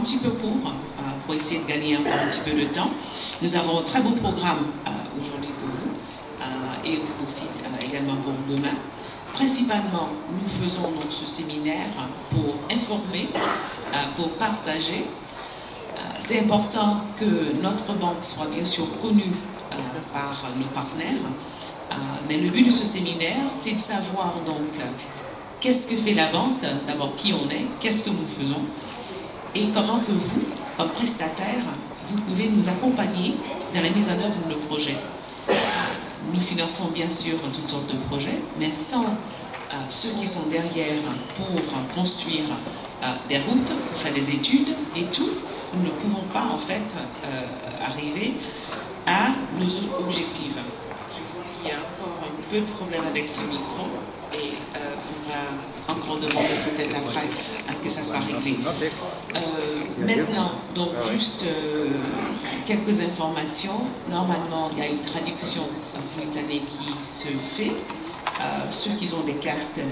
petit peu court pour essayer de gagner encore un petit peu de temps. Nous avons un très beau programme aujourd'hui pour vous et aussi également pour demain. Principalement, nous faisons donc ce séminaire pour informer, pour partager. C'est important que notre banque soit bien sûr connue par nos partenaires, mais le but de ce séminaire, c'est de savoir donc qu'est-ce que fait la banque, d'abord qui on est, qu'est-ce que nous faisons, et comment que vous, comme prestataire, vous pouvez nous accompagner dans la mise en œuvre de nos projets. Nous finançons bien sûr toutes sortes de projets, mais sans ceux qui sont derrière pour construire des routes, pour faire des études et tout, nous ne pouvons pas en fait arriver à nos objectifs. Je vois qu'il y a encore un peu de problème avec ce micro et on va encore demander peut-être après que ça soit réglé. Maintenant, donc juste quelques informations. Normalement, il y a une traduction simultanée qui se fait. Ceux qui ont des casques